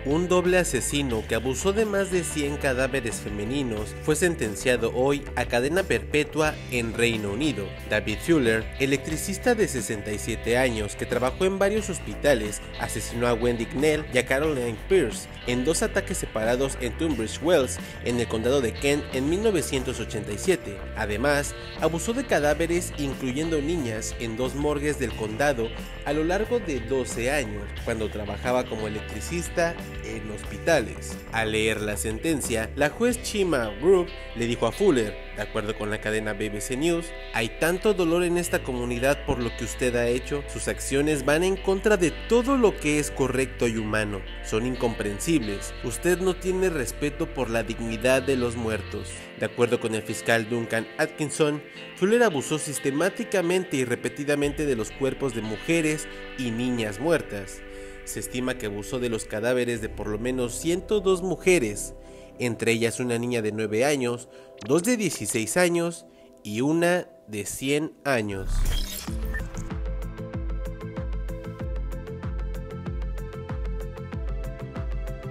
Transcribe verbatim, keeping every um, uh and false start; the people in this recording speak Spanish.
Un doble asesino que abusó de más de cien cadáveres femeninos fue sentenciado hoy a cadena perpetua en Reino Unido. David Fuller, electricista de sesenta y siete años que trabajó en varios hospitales, asesinó a Wendy Knell y a Caroline Pierce en dos ataques separados en Tunbridge Wells, en el condado de Kent, en mil novecientos ochenta y siete. Además, abusó de cadáveres, incluyendo niñas, en dos morgues del condado a lo largo de doce años, cuando trabajaba como electricista en hospitales. Al leer la sentencia, la juez Chima Group le dijo a Fuller, de acuerdo con la cadena B B C News: hay tanto dolor en esta comunidad por lo que usted ha hecho, sus acciones van en contra de todo lo que es correcto y humano, son incomprensibles, usted no tiene respeto por la dignidad de los muertos. De acuerdo con el fiscal Duncan Atkinson, Fuller abusó sistemáticamente y repetidamente de los cuerpos de mujeres y niñas muertas. Se estima que abusó de los cadáveres de por lo menos ciento dos mujeres, entre ellas una niña de nueve años, dos de dieciséis años y una de cien años.